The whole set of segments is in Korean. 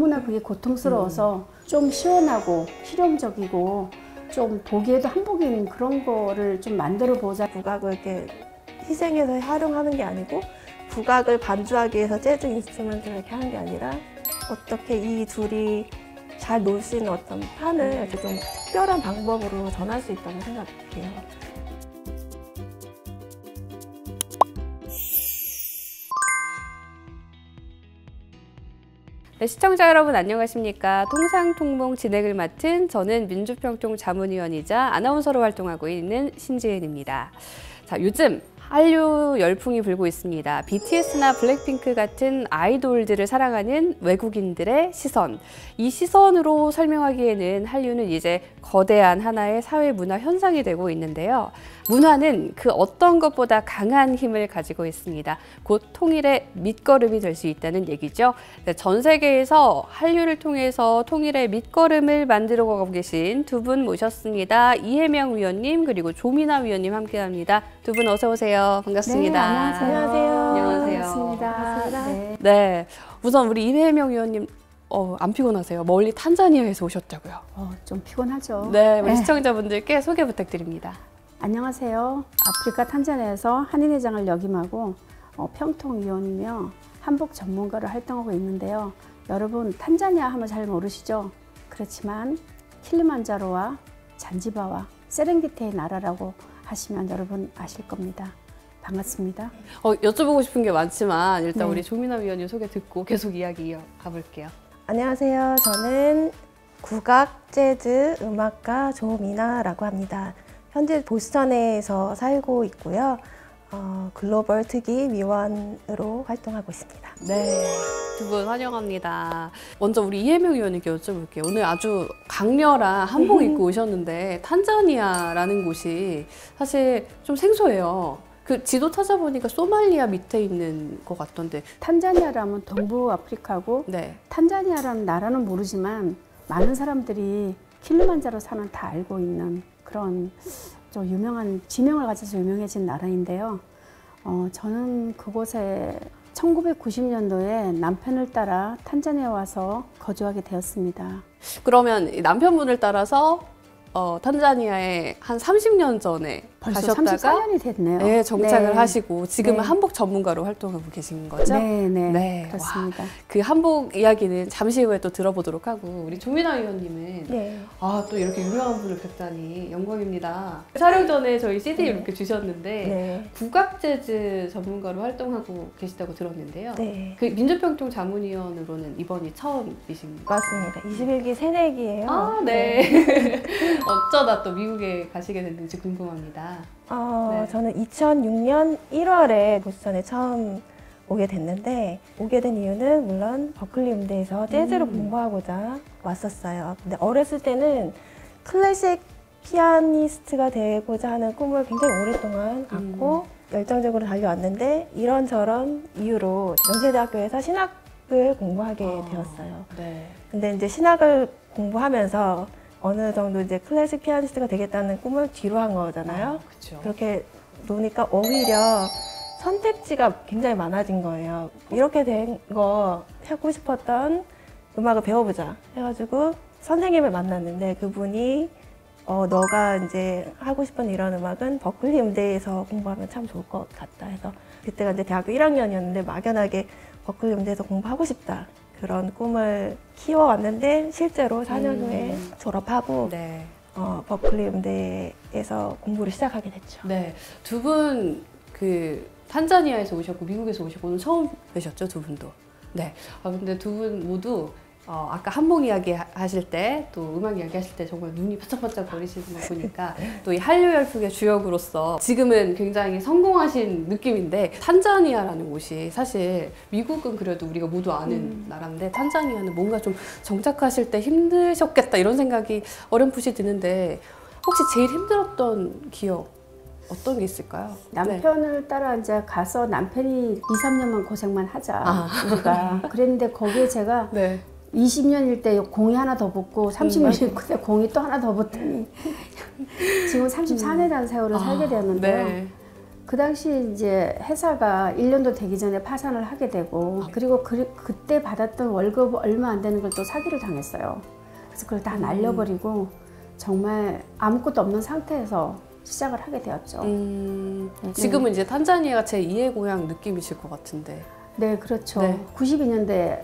너무나 그게 고통스러워서 좀 시원하고 실용적이고 좀 보기에도 한복인 그런 거를 좀 만들어 보자. 국악을 이렇게 희생해서 활용하는 게 아니고 국악을 반주하기 위해서 재즈 인스트루먼트를 이렇게 하는 게 아니라 어떻게 이 둘이 잘 놀 수 있는 어떤 판을 이렇게 좀 특별한 방법으로 전할 수 있다고 생각해요. 네, 시청자 여러분 안녕하십니까. 통상통몽 진행을 맡은 저는 민주평통 자문위원이자 아나운서로 활동하고 있는 신지은입니다. 자, 요즘 한류 열풍이 불고 있습니다. BTS나 블랙핑크 같은 아이돌들을 사랑하는 외국인들의 시선. 이 시선으로 설명하기에는 한류는 이제 거대한 하나의 사회 문화 현상이 되고 있는데요. 문화는 그 어떤 것보다 강한 힘을 가지고 있습니다. 곧 통일의 밑거름이 될 수 있다는 얘기죠. 전 세계에서 한류를 통해서 통일의 밑거름을 만들어 가고 계신 두 분 모셨습니다. 이혜명 위원님 그리고 조미나 위원님 함께합니다. 두 분 어서 오세요. 반갑습니다. 네, 안녕하세요. 안녕하세요. 반갑습니다. 네, 우선 우리 이혜명 위원님 안 피곤하세요? 멀리 탄자니아에서 오셨다고요? 좀 피곤하죠. 네, 우리 시청자분들께 소개 부탁드립니다. 안녕하세요. 아프리카 탄자니아에서 한인회장을 역임하고 평통위원이며 한복 전문가로 활동하고 있는데요. 여러분 탄자니아 하면 잘 모르시죠? 그렇지만 킬리만자로와 잔지바와 세렝게티의 나라라고 하시면 여러분 아실 겁니다. 반갑습니다. 여쭤보고 싶은 게 많지만 일단 네. 우리 조미나 위원님 소개 듣고 계속 이야기 이어가 볼게요. 안녕하세요. 저는 국악 재즈 음악가 조미나라고 합니다. 현재 보스턴에서 살고 있고요. 글로벌 특위위원으로 활동하고 있습니다. 네, 두 분 환영합니다. 먼저 우리 이혜명 위원님께 여쭤볼게요. 오늘 아주 강렬한 한복 입고 오셨는데 탄자니아라는 곳이 사실 좀 생소해요. 그 지도 찾아보니까 소말리아 밑에 있는 것 같던데. 탄자니아라면 동부 아프리카고 네. 탄자니아라는 나라는 모르지만 많은 사람들이 킬리만자로 산은 다 알고 있는 그런 좀 유명한 지명을 가져서 유명해진 나라인데요. 저는 그곳에 1990년도에 남편을 따라 탄자니아 와서 거주하게 되었습니다. 그러면 이 남편분을 따라서 탄자니아에 한 30년 전에 벌써 가셨다가 34년이 됐네요. 네, 정착을 네. 하시고 지금은 네. 한복 전문가로 활동하고 계신 거죠? 네, 그렇습니다. 와, 그 한복 이야기는 잠시 후에 또 들어보도록 하고 우리 조미나 위원님은 네. 또 이렇게 유명한 분을 뵙다니 영광입니다. 촬영 전에 저희 CD 이렇게 주셨는데 네. 국악 재즈 전문가로 활동하고 계시다고 들었는데요. 네. 그 민주평통 자문위원으로는 이번이 처음이신 거죠? 맞습니다. 21기 새내기예요. 네. 어쩌다 또 미국에 가시게 됐는지 궁금합니다. 네. 저는 2006년 1월에 보스턴에 처음 오게 됐는데 오게 된 이유는 물론 버클리 음대에서 재즈를 공부하고자 왔었어요. 근데 어렸을 때는 클래식 피아니스트가 되고자 하는 꿈을 굉장히 오랫동안 갖고 열정적으로 달려왔는데 이런저런 이유로 연세대학교에서 신학을 공부하게 되었어요. 네. 근데 이제 신학을 공부하면서 어느 정도 이제 클래식 피아니스트가 되겠다는 꿈을 뒤로 한 거잖아요. 그렇죠. 그렇게 노니까 오히려 선택지가 굉장히 많아진 거예요. 이렇게 된 거 하고 싶었던 음악을 배워보자 해가지고 선생님을 만났는데 그분이 너가 이제 하고 싶은 이런 음악은 버클리 음대에서 공부하면 참 좋을 것 같다 해서 그때가 이제 대학교 1학년이었는데 막연하게 버클리 음대에서 공부하고 싶다. 그런 꿈을 키워왔는데 실제로 4년 후에 졸업하고 네. 버클리 음대에서 공부를 시작하게 됐죠. 네. 두 분 그 탄자니아에서 오셨고 미국에서 오셨고 오늘 처음 뵈셨죠, 두 분도. 네. 근데 두 분 모두 아까 한복 이야기 하실 때 또 음악 이야기 하실 때 정말 눈이 반짝반짝 거리시는 거 보니까 또 이 한류 열풍의 주역으로서 지금은 굉장히 성공하신 느낌인데 탄자니아라는 곳이 사실 미국은 그래도 우리가 모두 아는 나라인데 탄자니아는 뭔가 좀 정착하실 때 힘드셨겠다 이런 생각이 어렴풋이 드는데 혹시 제일 힘들었던 기억 어떤 게 있을까요? 남편을 따라 이제 가서 남편이 2, 3년만 고생만 하자 우리가 그랬는데 거기에 제가 20년일 때 공이 하나 더 붙고 30년일 때 공이 또 하나 더 붙더니 지금 34년이라는 세월을 살게 되었는데요. 그 당시 이제 회사가 1년도 되기 전에 파산을 하게 되고 그리고 그때 받았던 월급 얼마 안 되는 걸 또 사기를 당했어요. 그래서 그걸 다 날려버리고 정말 아무것도 없는 상태에서 시작을 하게 되었죠. 지금은 이제 탄자니아가 제 2의 고향 느낌이실 것 같은데. 네, 그렇죠. 네. 92년대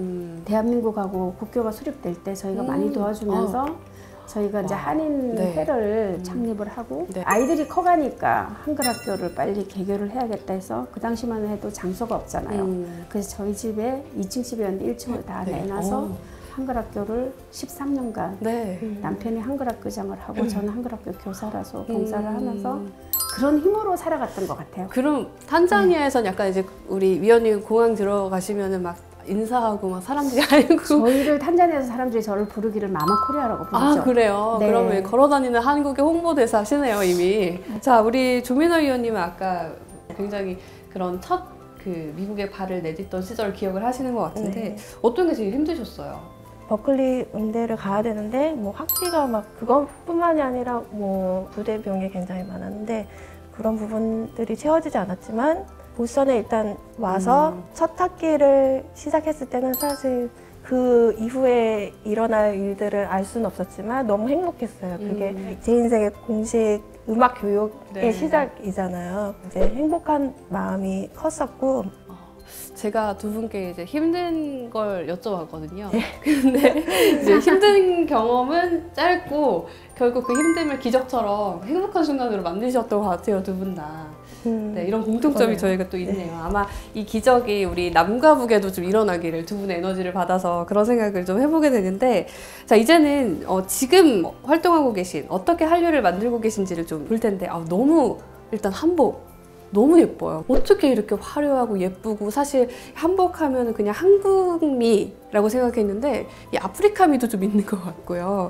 대한민국하고 국교가 수립될 때 저희가 많이 도와주면서 저희가 이제 한인회를 창립을 하고 아이들이 커가니까 한글 학교를 빨리 개교를 해야겠다 해서 그 당시만 해도 장소가 없잖아요. 그래서 저희 집에 2층 집이었는데 1층을 다 내놔서 한글 학교를 13년간 남편이 한글 학교장을 하고 저는 한글 학교 교사라서 봉사를 하면서 그런 힘으로 살아갔던 것 같아요. 그럼 탄자니아에선 약간 이제 우리 위원님 공항 들어가시면은 막 인사하고 막 사람들이 알고 저희를 탄자니아에서 사람들이 저를 부르기를 마마 코리아라고 부르죠. 아 그래요? 네. 그러면 걸어다니는 한국의 홍보대사시네요 이미. 자 우리 조민호 위원님은 아까 굉장히 그런 첫 그 미국에 발을 내딛던 시절 기억을 하시는 것 같은데 어떤 게 제일 힘드셨어요? 버클리 음대를 가야 되는데 뭐 학비가 막 그것뿐만이 아니라 뭐 부대 비용이 굉장히 많았는데 그런 부분들이 채워지지 않았지만 보스턴에 일단 와서 첫 학기를 시작했을 때는 사실 그 이후에 일어날 일들을 알 수는 없었지만 너무 행복했어요. 그게 제 인생의 공식 음악 교육의 시작이잖아요. 이제 행복한 마음이 컸었고 제가 두 분께 이제 힘든 걸 여쭤봤거든요. 근데 이제 힘든 경험은 짧고 결국 그 힘듦을 기적처럼 행복한 순간으로 만드셨던 것 같아요, 두 분 다. 네, 이런 공통점이 저희가 또 있네요. 아마 이 기적이 우리 남과 북에도 좀 일어나기를 두 분의 에너지를 받아서 그런 생각을 좀 해보게 되는데 자 이제는 지금 활동하고 계신 어떻게 한류를 만들고 계신지를 좀 볼 텐데 너무 일단 한복 너무 예뻐요. 어떻게 이렇게 화려하고 예쁘고 사실 한복하면 그냥 한국미라고 생각했는데 이 아프리카미도 좀 있는 것 같고요.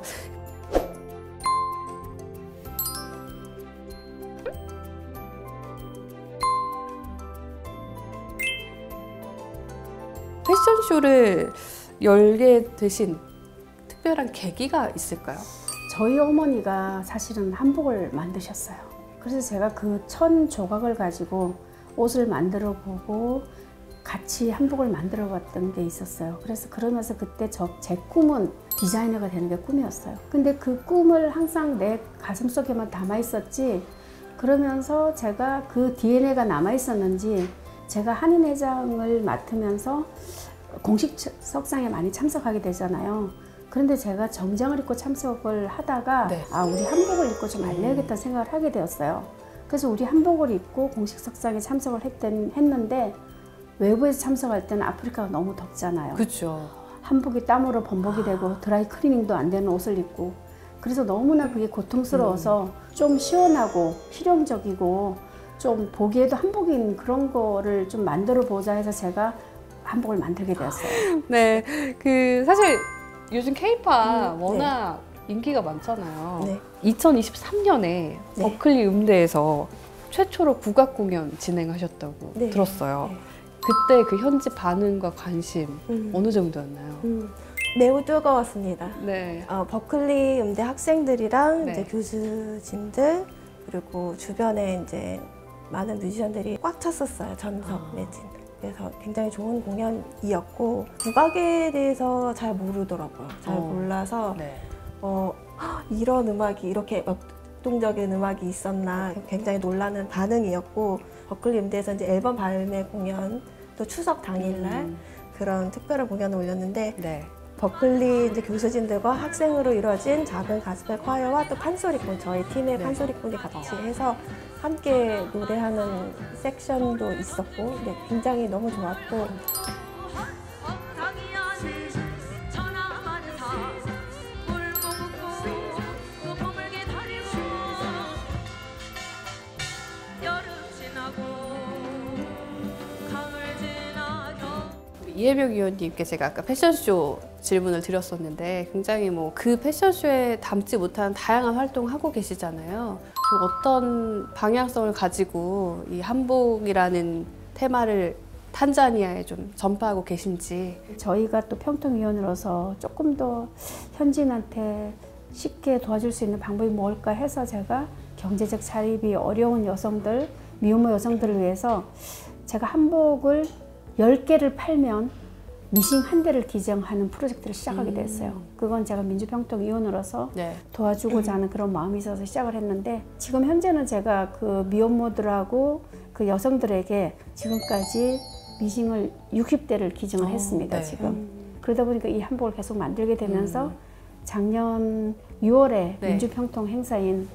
패션쇼를 열게 되신 특별한 계기가 있을까요? 저희 어머니가 사실은 한복을 만드셨어요. 그래서 제가 그 천 조각을 가지고 옷을 만들어 보고 같이 한복을 만들어 봤던 게 있었어요. 그래서 그러면서 그때 제 꿈은 디자이너가 되는 게 꿈이었어요. 근데 그 꿈을 항상 내 가슴 속에만 담아 있었지 그러면서 제가 그 DNA가 남아 있었는지 제가 한인회장을 맡으면서 공식 석상에 많이 참석하게 되잖아요. 그런데 제가 정장을 입고 참석을 하다가 우리 한복을 입고 좀 알려야겠다 생각을 하게 되었어요. 그래서 우리 한복을 입고 공식 석상에 참석을 했는데 외부에서 참석할 때는 아프리카가 너무 덥잖아요. 그렇죠. 한복이 땀으로 범벅이 되고 드라이 클리닝도 안 되는 옷을 입고 그래서 너무나 그게 고통스러워서 좀 시원하고 실용적이고 좀 보기에도 한복인 그런 거를 좀 만들어 보자 해서 제가 한복을 만들게 되었어요. 네, 그 사실 요즘 K-팝 워낙 인기가 많잖아요. 2023년에 버클리 음대에서 최초로 국악 공연 진행하셨다고 들었어요. 그때 그 현지 반응과 관심 어느 정도였나요? 매우 뜨거웠습니다. 네. 버클리 음대 학생들이랑 이제 교수진들 그리고 주변에 이제 많은 뮤지션들이 꽉 찼었어요. 전석 매진. 그래서 굉장히 좋은 공연이었고 국악에 대해서 잘 모르더라고요. 잘 몰라서 이런 음악이 이렇게 역동적인 음악이 있었나 굉장히 놀라는 반응이었고 버클리 음대에서 이제 앨범 발매 공연 또 추석 당일날 그런 특별한 공연을 올렸는데 버클리 이제 교수진들과 학생으로 이루어진 작은 가스펠 콰이어와 또 판소리꾼 저희 팀의 판소리꾼이 같이 해서 함께 노래하는 섹션도 있었고 굉장히 너무 좋았고 이혜벽 위원님께 제가 아까 패션쇼 질문을 드렸었는데 굉장히 뭐 그 패션쇼에 담지 못한 다양한 활동을 하고 계시잖아요. 좀 어떤 방향성을 가지고 이 한복이라는 테마를 탄자니아에 좀 전파하고 계신지. 저희가 또 평통위원으로서 조금 더 현지인한테 쉽게 도와줄 수 있는 방법이 뭘까 해서 제가 경제적 자립이 어려운 여성들, 미혼모 여성들을 위해서 제가 한복을 10개를 팔면 미싱 한 대를 기증하는 프로젝트를 시작하게 됐어요. 그건 제가 민주평통위원으로서 네. 도와주고자 하는 그런 마음이 있어서 시작을 했는데, 지금 현재는 제가 그 미혼모들하고 그 여성들에게 지금까지 미싱을 60대를 기증을 했습니다. 네. 지금. 그러다 보니까 이 한복을 계속 만들게 되면서 작년 6월에 네. 민주평통 행사인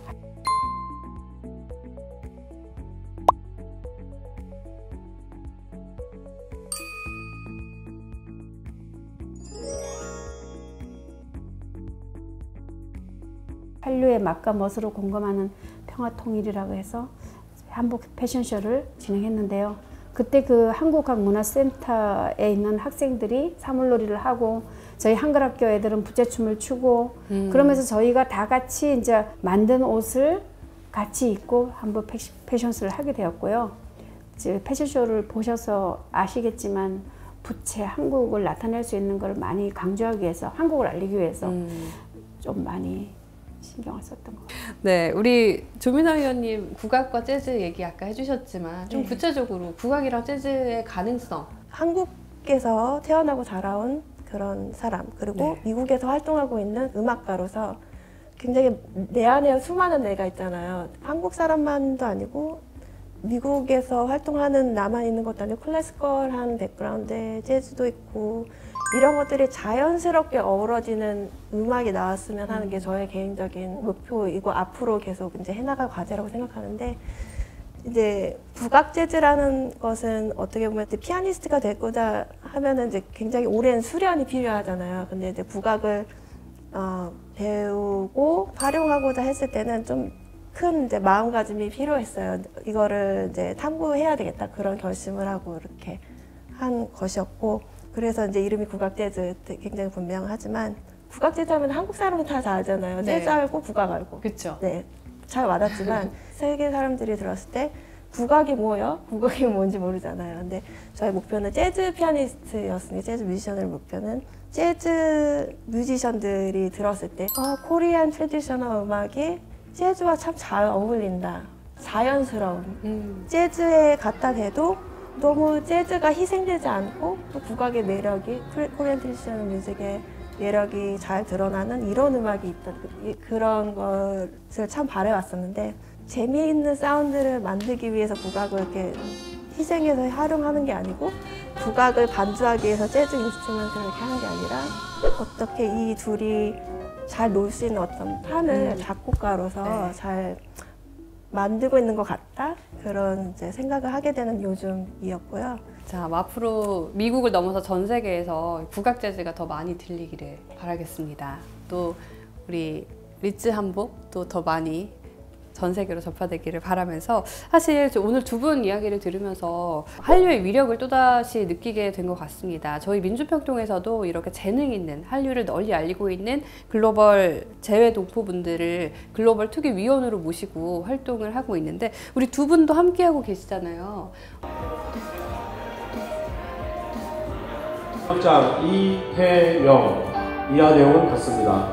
한류의 맛과 멋으로 공감하는 평화통일이라고 해서 한복 패션쇼를 진행했는데요. 그때 그 한국학문화센터에 있는 학생들이 사물놀이를 하고 저희 한글학교 애들은 부채춤을 추고 그러면서 저희가 다 같이 이제 만든 옷을 같이 입고 한복 패션쇼를 하게 되었고요. 이제 패션쇼를 보셔서 아시겠지만 부채, 한국을 나타낼 수 있는 걸 많이 강조하기 위해서, 한국을 알리기 위해서 좀 많이 신경을 썼던 것 같아요. 네, 우리 조민아 위원님 국악과 재즈 얘기 아까 해주셨지만 좀 네. 구체적으로 국악이랑 재즈의 가능성. 한국에서 태어나고 자라온 그런 사람, 그리고 네. 미국에서 활동하고 있는 음악가로서 굉장히 내 안에 수많은 내가 있잖아요. 한국 사람만도 아니고 미국에서 활동하는 나만 있는 것도 아니고 클래시컬한 백그라운드에 재즈도 있고 이런 것들이 자연스럽게 어우러지는 음악이 나왔으면 하는 게 저의 개인적인 목표이고 앞으로 계속 이제 해나갈 과제라고 생각하는데, 이제 국악 재즈라는 것은 어떻게 보면 이제 피아니스트가 되고자 하면은 이제 굉장히 오랜 수련이 필요하잖아요. 근데 이제 국악을 배우고 활용하고자 했을 때는 좀 큰 이제 마음가짐이 필요했어요. 이거를 이제 탐구해야 되겠다, 그런 결심을 하고 이렇게 한 것이었고, 그래서 이제 이름이 국악 재즈 굉장히 분명하지만 국악 재즈 하면 한국 사람은 다 알잖아요. 네. 재즈 알고 국악 알고. 그렇죠. 네, 잘 와닿지만 세계 사람들이 들었을 때 국악이 뭐예요? 국악이 뭔지 모르잖아요. 근데 저의 목표는 재즈 피아니스트였으니 재즈 뮤지션의 목표는 재즈 뮤지션들이 들었을 때 코리안 트래디셔널 음악이 재즈와 참 잘 어울린다. 자연스러운. 재즈에 갖다 대도 너무 재즈가 희생되지 않고 또 국악의 매력이, 코리안 트래디셔널 뮤직의 매력이 잘 드러나는 이런 음악이 있다. 그런 것을 참 바래왔었는데, 재미있는 사운드를 만들기 위해서 국악을 이렇게 희생해서 활용하는 게 아니고 국악을 반주하기 위해서 재즈 인스트루먼트를 이렇게 하는 게 아니라 어떻게 이 둘이 잘 놀 수 있는 어떤 판을 작곡가로서 네. 잘 만들고 있는 것 같다, 그런 이제 생각을 하게 되는 요즘이었고요. 자, 앞으로 미국을 넘어서 전 세계에서 국악 재즈가 더 많이 들리기를 바라겠습니다. 또 우리 리즈 한복도 더 많이 전 세계로 전파되기를 바라면서, 사실 오늘 두 분 이야기를 들으면서 한류의 위력을 또다시 느끼게 된 것 같습니다. 저희 민주평통에서도 이렇게 재능 있는 한류를 널리 알리고 있는 글로벌 재외 동포분들을 글로벌 투기 위원으로 모시고 활동을 하고 있는데, 우리 두 분도 함께하고 계시잖아요. 학장 이혜영, 이하 내용은 같습니다.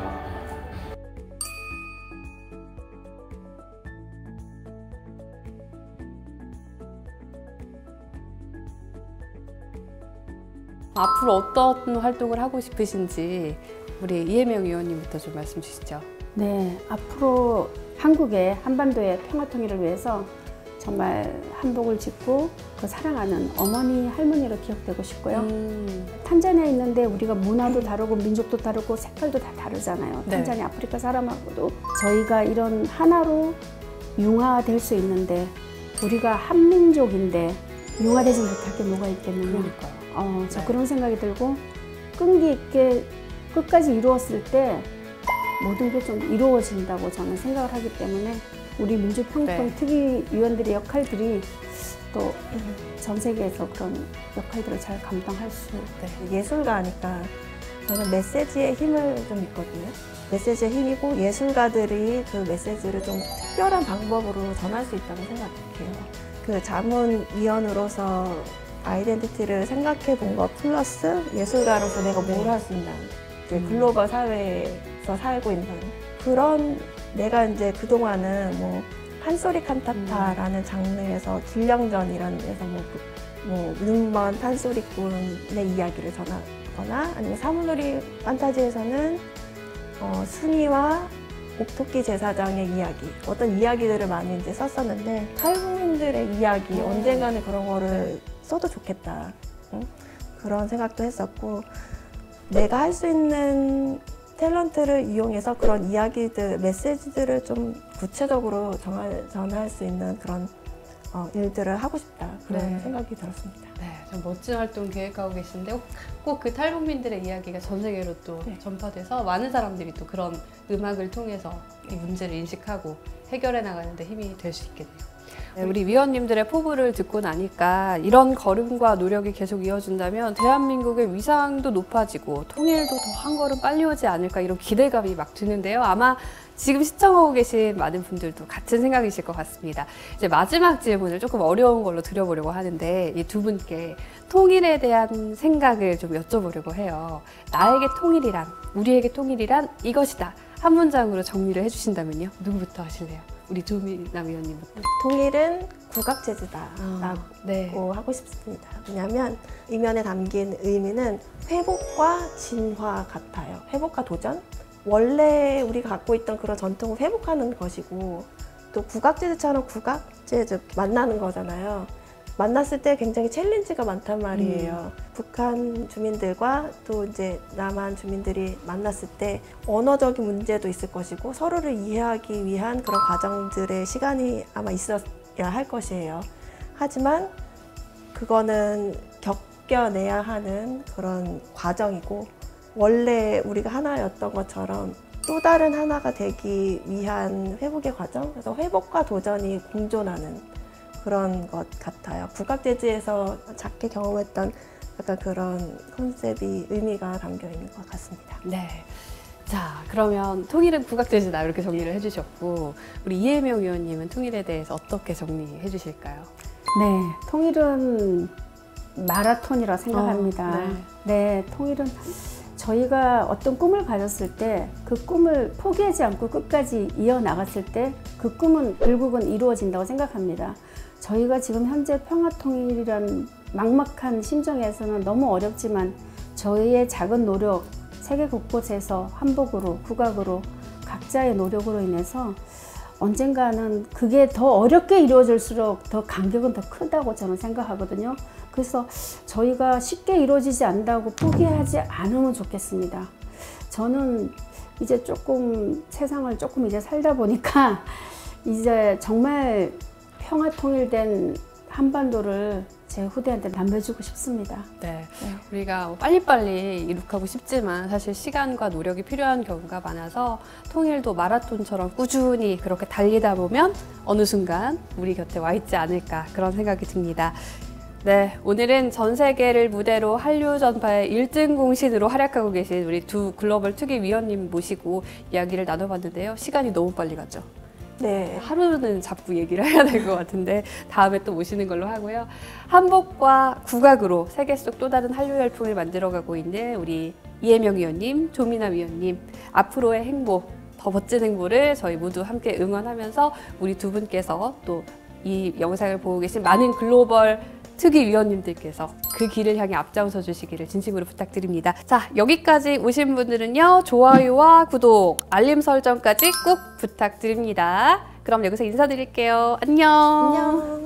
앞으로 어떤 활동을 하고 싶으신지 우리 이혜명 의원님부터 좀 말씀 주시죠. 네, 앞으로 한국의 한반도의 평화통일을 위해서 정말 한복을 짓고 그 사랑하는 어머니, 할머니로 기억되고 싶고요. 탄자니아에 있는데 우리가 문화도 다르고 민족도 다르고 색깔도 다 다르잖아요. 네. 탄자니아 아프리카 사람하고도 저희가 이런 하나로 융화될 수 있는데, 우리가 한민족인데 융화되지 못할 게 뭐가 있겠느냐. 그러니까요. 저 그런 생각이 들고, 끈기 있게 끝까지 이루었을 때 모든 게 좀 이루어진다고 저는 생각을 하기 때문에 우리 민주평통 네. 특위위원들의 역할들이 또 전 세계에서 그런 역할들을 잘 감당할 수. 예술가니까 저는 메시지의 힘을 좀 믿거든요. 메시지의 힘이고, 예술가들이 그 메시지를 좀 특별한 방법으로 전할 수 있다고 생각해요. 그 자문위원으로서 아이덴티티를 생각해 본 것 플러스 예술가로서 내가 뭘 할 수 있나, 이제 글로벌 사회에서 살고 있는 그런, 내가 이제 그동안은 뭐 판소리 칸타타라는 장르에서 길령전이라는 데서 눈먼 판소리꾼의 이야기를 전하거나 아니면 사물놀이 판타지에서는 승희와 옥토끼 제사장의 이야기, 어떤 이야기들을 많이 이제 썼었는데 탈북민들의 이야기 언젠가는 그런 거를 써도 좋겠다. 그런 생각도 했었고 내가 할 수 있는 탤런트를 이용해서 그런 이야기들, 메시지들을 좀 구체적으로 전할 수 있는 그런 일들을 하고 싶다. 그런 네. 생각이 들었습니다. 네, 좀 멋진 활동 계획하고 계신데 꼭 그 탈북민들의 이야기가 전 세계로 또 네. 전파돼서 많은 사람들이 또 그런 음악을 통해서 이 문제를 인식하고 해결해 나가는 데 힘이 될 수 있겠네요. 네, 우리 위원님들의 포부를 듣고 나니까 이런 걸음과 노력이 계속 이어진다면 대한민국의 위상도 높아지고 통일도 더 한 걸음 빨리 오지 않을까 이런 기대감이 막 드는데요. 아마 지금 시청하고 계신 많은 분들도 같은 생각이실 것 같습니다. 이제 마지막 질문을 조금 어려운 걸로 드려보려고 하는데 이 두 분께 통일에 대한 생각을 좀 여쭤보려고 해요. 나에게 통일이란, 우리에게 통일이란 이것이다. 한 문장으로 정리를 해주신다면요. 누구부터 하실래요? 우리 조미나 위원님부터. 통일은 국악재즈다라고 네. 하고 싶습니다. 왜냐하면 이면에 담긴 의미는 회복과 진화 같아요. 회복과 도전? 원래 우리가 갖고 있던 그런 전통을 회복하는 것이고 또 국악재즈처럼 국악재즈 만나는 거잖아요. 만났을 때 굉장히 챌린지가 많단 말이에요. 북한 주민들과 또 이제 남한 주민들이 만났을 때 언어적인 문제도 있을 것이고 서로를 이해하기 위한 그런 과정들의 시간이 아마 있어야 할 것이에요. 하지만 그거는 겪어내야 하는 그런 과정이고 원래 우리가 하나였던 것처럼 또 다른 하나가 되기 위한 회복의 과정? 그래서 회복과 도전이 공존하는 그런 것 같아요. 국악재즈에서 작게 경험했던 약간 그런 컨셉이 의미가 담겨 있는 것 같습니다. 네. 자, 그러면 통일은 국악재즈다 이렇게 정리를 해주셨고 우리 이혜명 위원님은 통일에 대해서 어떻게 정리해 주실까요? 네, 통일은 마라톤이라 생각합니다. 네, 통일은 저희가 어떤 꿈을 가졌을 때 그 꿈을 포기하지 않고 끝까지 이어나갔을 때 그 꿈은 결국은 이루어진다고 생각합니다. 저희가 지금 현재 평화통일이란 막막한 심정에서는 너무 어렵지만 저희의 작은 노력, 세계 곳곳에서 한복으로, 국악으로 각자의 노력으로 인해서 언젠가는 그게 더 어렵게 이루어질수록 더 간격은 더 크다고 저는 생각하거든요. 그래서 저희가 쉽게 이루어지지 않는다고 포기하지 않으면 좋겠습니다. 저는 이제 조금 세상을 조금 이제 살다 보니까 이제 정말 평화 통일된 한반도를 제 후대한테 남겨주고 싶습니다. 네. 우리가 빨리빨리 이룩하고 싶지만 사실 시간과 노력이 필요한 경우가 많아서 통일도 마라톤처럼 꾸준히 그렇게 달리다 보면 어느 순간 우리 곁에 와 있지 않을까 그런 생각이 듭니다. 네, 오늘은 전 세계를 무대로 한류 전파의 1등 공신으로 활약하고 계신 우리 두 글로벌 특위 위원님 모시고 이야기를 나눠봤는데요. 시간이 너무 빨리 갔죠. 네. 하루는 잡고 얘기를 해야 될 것 같은데 다음에 또 모시는 걸로 하고요. 한복과 국악으로 세계 속 또 다른 한류 열풍을 만들어가고 있는 우리 이혜명 위원님, 조미나 위원님 앞으로의 행보, 더 멋진 행보를 저희 모두 함께 응원하면서 우리 두 분께서 또 이 영상을 보고 계신 많은 글로벌 특위 위원님들께서 그 길을 향해 앞장서 주시기를 진심으로 부탁드립니다. 자, 여기까지 오신 분들은요. 좋아요와 구독, 알림 설정까지 꼭 부탁드립니다. 그럼 여기서 인사드릴게요. 안녕. 안녕.